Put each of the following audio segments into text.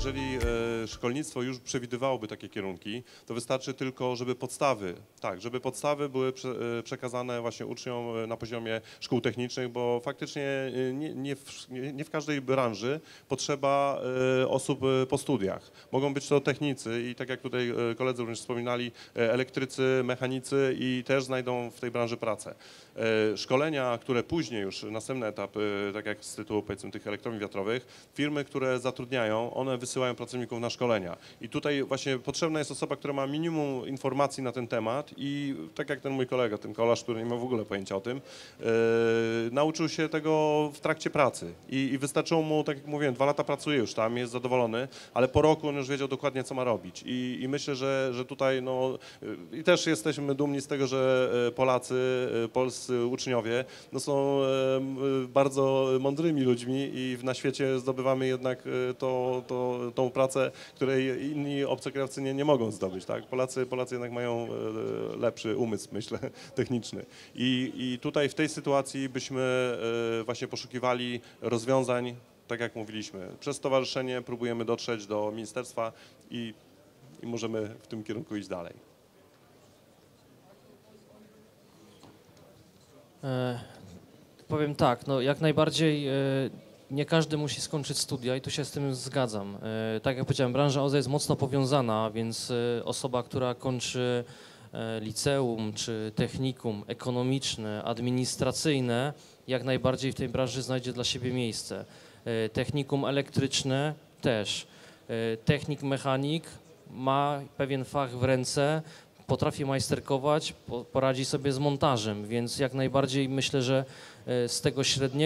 jeżeli szkolnictwo już przewidywałoby takie kierunki, to wystarczy tylko, żeby podstawy były przekazane właśnie uczniom na poziomie szkół technicznych, bo faktycznie nie w każdej branży potrzeba osób po studiach. Mogą być to technicy i tak jak tutaj koledzy również wspominali, elektrycy, mechanicy i też znajdą w tej branży pracę. Szkolenia, które później już, następny etap, tak jak z tytułu powiedzmy tych elektrowni wiatrowych, firmy, które zatrudniają, one wysyłają pracowników na szkolenia. I tutaj właśnie potrzebna jest osoba, która ma minimum informacji na ten temat i tak jak ten mój kolega, ten kolarz, który nie ma w ogóle pojęcia o tym, nauczył się tego w trakcie pracy i wystarczyło mu, tak jak mówiłem, 2 lata pracuje już tam, jest zadowolony, ale po roku on już wiedział dokładnie, co ma robić. I myślę, że tutaj no, i też jesteśmy dumni z tego, że polscy uczniowie no, są bardzo mądrymi ludźmi i na świecie zdobywamy jednak tą pracę, której inni obcokrajowcy nie mogą zdobyć. Tak? Polacy jednak mają lepszy umysł, myślę, techniczny. I tutaj w tej sytuacji byśmy właśnie poszukiwali rozwiązań, tak jak mówiliśmy. Przez stowarzyszenie próbujemy dotrzeć do ministerstwa i możemy w tym kierunku iść dalej. Powiem tak, no jak najbardziej nie każdy musi skończyć studia i tu się z tym zgadzam. Tak jak powiedziałem, branża OZE jest mocno powiązana, więc osoba, która kończy liceum czy technikum ekonomiczne, administracyjne, jak najbardziej w tej branży znajdzie dla siebie miejsce. Technikum elektryczne też. Technik, mechanik ma pewien fach w ręce, potrafi majsterkować, poradzi sobie z montażem, więc jak najbardziej myślę, że z tego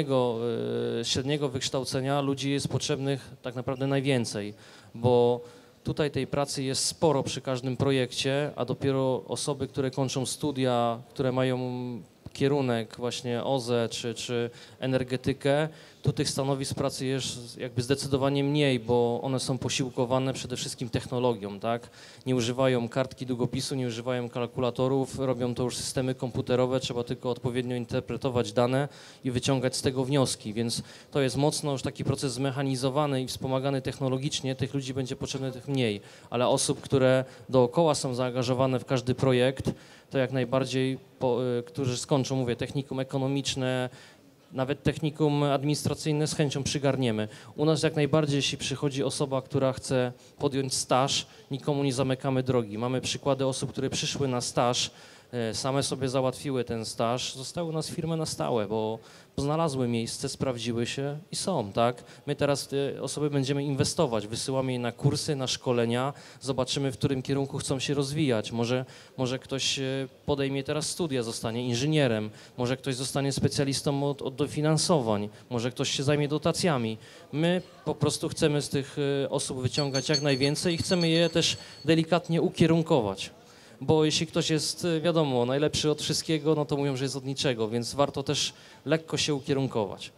średniego wykształcenia ludzi jest potrzebnych tak naprawdę najwięcej, bo tutaj tej pracy jest sporo przy każdym projekcie, a dopiero osoby, które kończą studia, które mają kierunek właśnie OZE czy energetykę, tu tych stanowisk pracy jest jakby zdecydowanie mniej, bo one są posiłkowane przede wszystkim technologią, tak? Nie używają kartki długopisu, nie używają kalkulatorów, robią to już systemy komputerowe, trzeba tylko odpowiednio interpretować dane i wyciągać z tego wnioski, więc to jest mocno już taki proces zmechanizowany i wspomagany technologicznie, tych ludzi będzie potrzebne tych mniej, ale osób, które dookoła są zaangażowane w każdy projekt, to jak najbardziej, którzy skończą, mówię, technikum ekonomiczne, nawet technikum administracyjne z chęcią przygarniemy. U nas jak najbardziej, jeśli przychodzi osoba, która chce podjąć staż, nikomu nie zamykamy drogi. Mamy przykłady osób, które przyszły na staż, same sobie załatwiły ten staż, zostały u nas firmy na stałe, bo znalazły miejsce, sprawdziły się i są, tak? My teraz w te osoby będziemy inwestować, wysyłamy je na kursy, na szkolenia, zobaczymy, w którym kierunku chcą się rozwijać. Może ktoś podejmie teraz studia, zostanie inżynierem, może ktoś zostanie specjalistą od dofinansowań, może ktoś się zajmie dotacjami. My po prostu chcemy z tych osób wyciągać jak najwięcej i chcemy je też delikatnie ukierunkować. Bo jeśli ktoś jest, wiadomo, najlepszy od wszystkiego, no to mówią, że jest od niczego, więc warto też lekko się ukierunkować.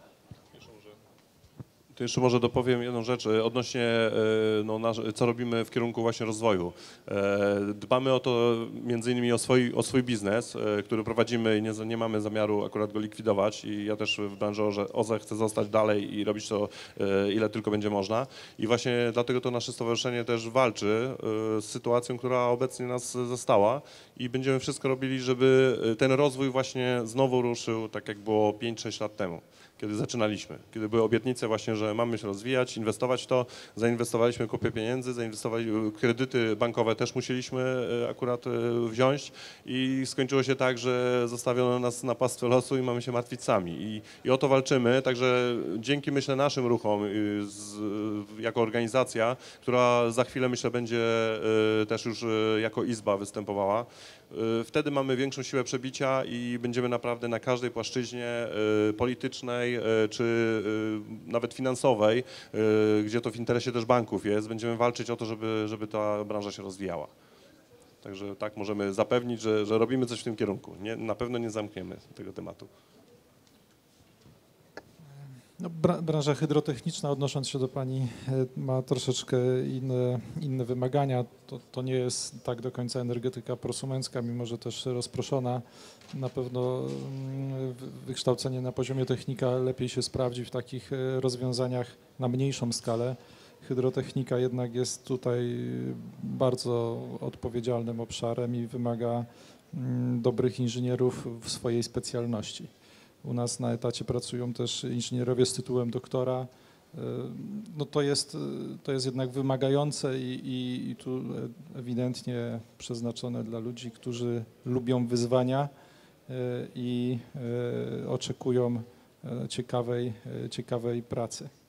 To jeszcze może dopowiem jedną rzecz odnośnie no, co robimy w kierunku właśnie rozwoju. Dbamy o to między innymi o swój biznes, który prowadzimy i nie mamy zamiaru akurat go likwidować i ja też w branży OZE chcę zostać dalej i robić to ile tylko będzie można i właśnie dlatego to nasze stowarzyszenie też walczy z sytuacją, która obecnie nas zastała i będziemy wszystko robili, żeby ten rozwój właśnie znowu ruszył tak jak było 5-6 lat temu, kiedy zaczynaliśmy, kiedy były obietnice właśnie, że mamy się rozwijać, inwestować w to, zainwestowaliśmy kupę pieniędzy, kredyty bankowe też musieliśmy akurat wziąć i skończyło się tak, że zostawiono nas na pastwę losu i mamy się martwić sami i o to walczymy, także dzięki myślę naszym ruchom jako organizacja, która za chwilę myślę będzie też już jako izba występowała, wtedy mamy większą siłę przebicia i będziemy naprawdę na każdej płaszczyźnie politycznej czy nawet finansowej, gdzie to w interesie też banków jest, będziemy walczyć o to, żeby ta branża się rozwijała. Także tak możemy zapewnić, że robimy coś w tym kierunku. Na pewno nie zamkniemy tego tematu. No, branża hydrotechniczna, odnosząc się do Pani, ma troszeczkę inne wymagania. To nie jest tak do końca energetyka prosumencka, mimo że też rozproszona. Na pewno wykształcenie na poziomie technika lepiej się sprawdzi w takich rozwiązaniach na mniejszą skalę. Hydrotechnika jednak jest tutaj bardzo odpowiedzialnym obszarem i wymaga dobrych inżynierów w swojej specjalności. U nas na etacie pracują też inżynierowie z tytułem doktora. No to jest jednak wymagające i tu ewidentnie przeznaczone dla ludzi, którzy lubią wyzwania i oczekują ciekawej pracy.